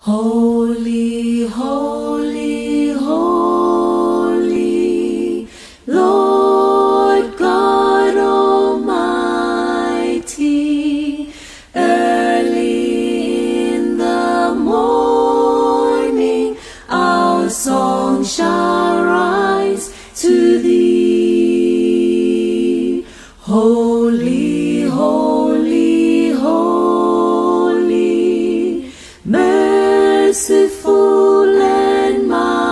Holy, holy, holy, Lord God Almighty. Early in the morning our song shall rise to thee. Holy, holy, holy, merciful and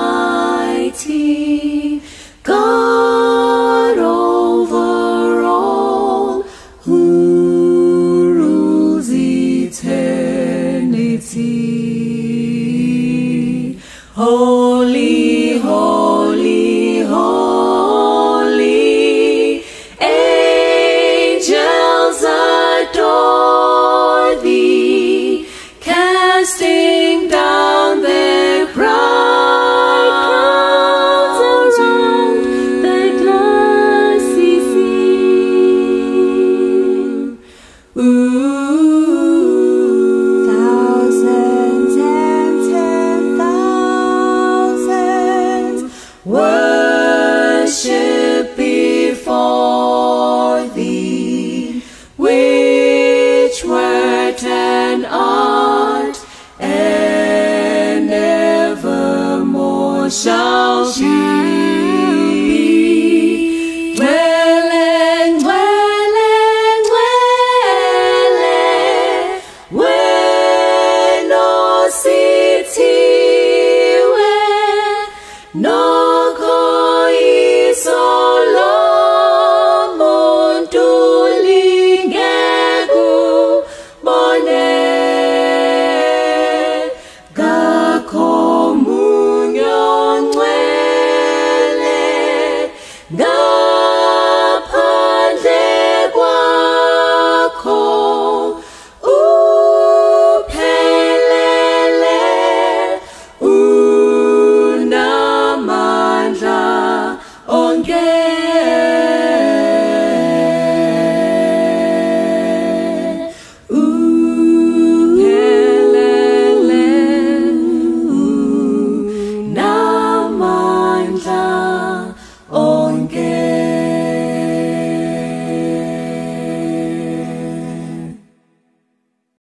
mighty, God over all, who rules eternity. Holy, holy, holy, angels adore thee, casting down their bright crowns around the glassy sea. Thousands and 10,000 worship before thee, which word and art and evermore shall be. Dwelling, dwelling, dwelling, where no city, where no koi Solomon tulingegu bone. Komunyon ngcwele ngaphandle kwakho uphelele, unamandla onke.